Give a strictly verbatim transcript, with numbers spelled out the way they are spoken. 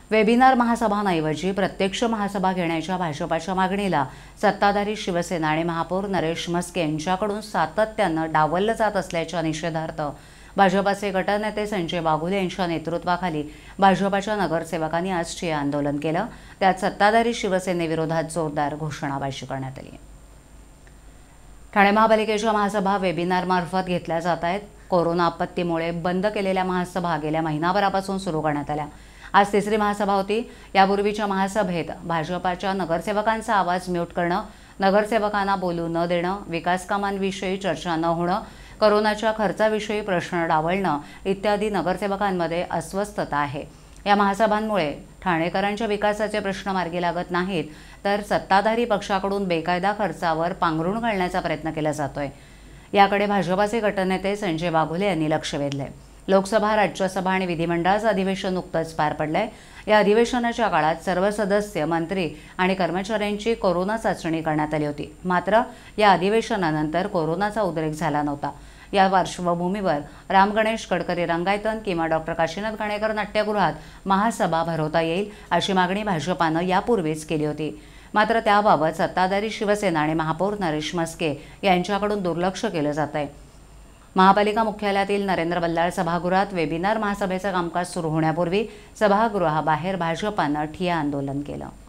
Webinar महासभांऐवजी प्रत्यक्ष महासभा घेण्याच्या भाजपाच्या मागणीला सत्ताधारी शिवसेना आणि महापौर नरेश म्हस्के यांच्याकडून सातत्यानं डावललं जात असल्याच्या निषेधार्थ भाजपाचे गटनेते संजय बागुले यांच्या नेतृत्वाखाली भाजपाच्या नगरसेवकांनी आज ठिय्या आंदोलन केलं। त्यात सत्ताधारी शिवसेनेविरोधात जोरदार घोषणाबाजी करण्यात आली। ठाणे महापालिकेच्या महासभा वेबिनारमार्फत घेतल्या जात आहेत। कोरोना आपत्तीमुळे बंद केलेल्या महासभा गेल्या महिनाभरापासून सुरू करण्यात आल्या। आज तिसरी महासभा होती। यापूर्वीच्या महासभेत भाजपाच्या नगरसेवकांचा आवाज म्यूट करणं, नगरसेवकांना बोलू न देणं, विकास कामांविषयी चर्चा न होणं, कोरोनाच्या खर्चाविषयी प्रश्न डावलणं इत्यादी नगरसेवकांमध्ये अस्वस्थता आहे। या महासभांमुळे ठाणेकरांच्या विकासाचे प्रश्न मार्गी लागत नाहीत, तर सत्ताधारी पक्षाकडून बेकायदा खर्चावर पांघरूण घालण्याचा प्रयत्न केला जातोय। याकडे भाजपाचे गटनेते संजय बागुले यांनी लक्ष वेधले। लोकसभा, राज्यसभा आणि विधिमंडळाचं अधिवेशन नुकतंच पार पडलंय। या अधिवेशनाच्या काळात सर्व सदस्य, मंत्री आणि कर्मचाऱ्यांची कोरोना चाचणी करण्यात आली होती। मात्र या अधिवेशनानंतर कोरोनाचा उद्रेक झाला नव्हता। या पार्श्वभूमीवर राम गणेश गडकरी रंगायतन किंवा डॉक्टर काशीनाथ घाणेकर नाट्यगृहात महासभा भरवता येईल अशी मागणी भाजपानं यापूर्वीच केली होती। मात्र त्याबाबत सत्ताधारी शिवसेना आणि महापौर नरेश म्हस्के यांच्याकडून दुर्लक्ष केलं जात आहे। महापालिका मुख्यालयातील नरेंद्र बल्लाळ सभागृहात वेबिनार महासभेचं कामकाज सुरू होण्यापूर्वी सभागृहाबाहेर भाजपानं ठिय्या आंदोलन केलं।